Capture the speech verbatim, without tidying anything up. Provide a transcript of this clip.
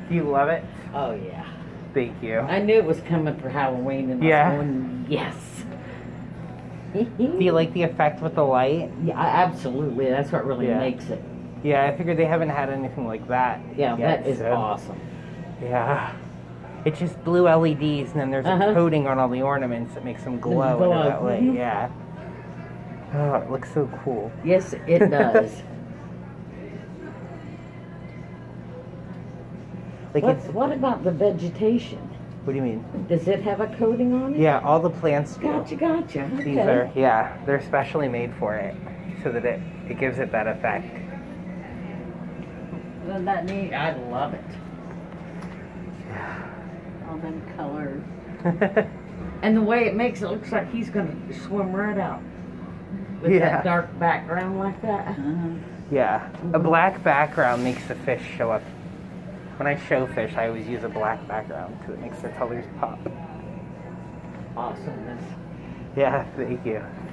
Do you love it? Oh, yeah. Thank you. I knew it was coming for Halloween, and Yeah. I was going, yes. Do you like the effect with the light? Yeah, absolutely. That's what really Yeah. makes it. Yeah, I figured they haven't had anything like that. Yeah, yet, that is so. awesome. Yeah. It's just blue L E Ds, and then there's Uh-huh. a coating on all the ornaments that makes them glow, Glow. in that way. Mhm. Yeah. Oh, it looks so cool. Yes, it does. Like what, it's. what about the vegetation? What do you mean? Does it have a coating on it? Yeah, all the plants do. Gotcha, gotcha. Okay. These are, yeah, they're specially made for it, so that it, it gives it that effect. Isn't that neat? I love it. All them colors. And the way it makes it looks like he's going to swim right out. With Yeah. that dark background like that. Uh-huh. Yeah, a black background makes the fish show up. When I show fish, I always use a black background because it makes their colors pop. Awesomeness. Yeah, thank you.